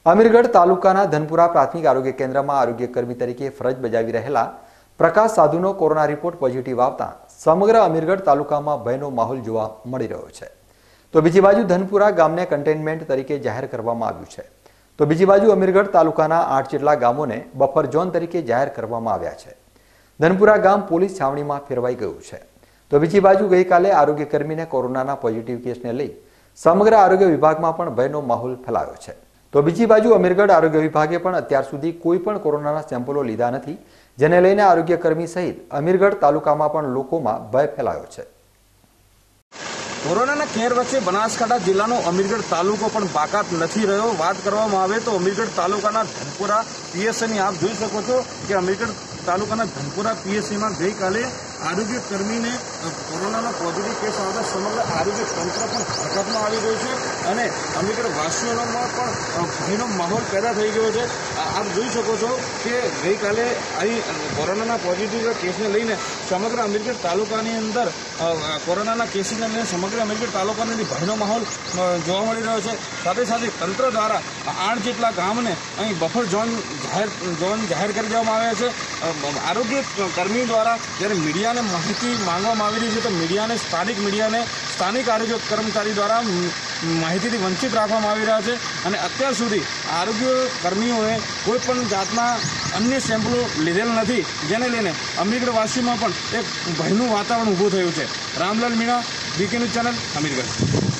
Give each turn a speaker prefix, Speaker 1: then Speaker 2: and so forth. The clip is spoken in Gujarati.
Speaker 1: અમીરગઢ તાલુકાના ધનપુરા પ્રાથમિક આરોગ્ય કેન્દ્રમાં આરોગ્યકર્મી તરીકે ફરજ બજાવી રહેલા પ્રકાશ સાધુનો કોરોના રિપોર્ટ પોઝિટિવ આવતા સમગ્ર અમીરગઢ તાલુકામાં ભયનો માહોલ જોવા મળી રહ્યો છે। તો બીજી બાજુ ધનપુરા ગામને કન્ટેનમેન્ટ તરીકે જાહેર કરવામાં આવ્યું છે। તો બીજી બાજુ અમીરગઢ તાલુકાના 8 જેટલા ગામોને બફર ઝોન તરીકે જાહેર કરવામાં આવ્યા છે। ધનપુરા ગામ પોલીસ છાવણીમાં ફેરવાઈ ગયું છે। તો બીજી બાજુ ગઈકાલે આરોગ્યકર્મીને કોરોનાના પોઝિટિવ કેસને લઈ સમગ્ર આરોગ્ય વિભાગમાં પણ ભયનો માહોલ ફેલાયો છે। તો બીજી બાજુ અમીરગઢ આરોગ્ય વિભાગે પણ અત્યાર સુધી કોઈ પણ કોરોનાના સેમ્પલો લીધા નથી, જેને લઈને આરોગ્યકર્મી સહિત અમીરગઢ તાલુકામાં પણ લોકોમાં ભય ફેલાયો છે।
Speaker 2: કોરોનાના કેર વચ્ચે બનાસકાંઠા જિલ્લાનો અમીરગઢ તાલુકો પણ બાકાત નથી રહ્યો। વાત કરવામાં આવે તો અમીરગઢ તાલુકાના ધનપુરા પીએસસીની આપ જોઈ શકો છો કે અમીરગઢ તાલુકાના ધનપુરા પીએસસીમાં ગઈકાલે આરોગ્યકર્મીને કોરોનાનો પોઝિટિવ કેસ આવતા સમગ્ર આરોગ્ય તંત્ર પણ હરકતમાં આવી ગયું છે અને અમીરગઢ વાસીઓમાં પણ ભયનો માહોલ પેદા થઈ ગયો છે। આપ જોઈ શકો છો કે ગઈકાલે અહીં કોરોનાના પોઝિટિવ કેસને લઈને સમગ્ર અમીરગઢ તાલુકાની અંદર કોરોનાના કેસને લઈને સમગ્ર અમીરગઢ તાલુકાની અંદર ભયનો માહોલ જોવા મળી રહ્યો છે। સાથે સાથે તંત્ર દ્વારા 8 જેટલા ગામને અહીં બફર ઝોન જાહેર કરી દેવામાં આવ્યા છે। આરોગ્ય કર્મી દ્વારા જ્યારે મીડિયાને માહિતી માંગવામાં આવી રહી છે તો સ્થાનિક આરોગ્ય કર્મચારી દ્વારા માહિતીથી વંચિત રાખવામાં આવી રહ્યા છે અને અત્યાર સુધી આરોગ્ય કર્મીઓએ કોઈ પણ જાતના અન્ય સેમ્પલો લીધેલ નથી, જેને લઈને અમીરગઢવાસીમાં પણ એક ભયનું વાતાવરણ ઊભું થયું છે। Ramlal Meena, BK news channel, Amirgadh.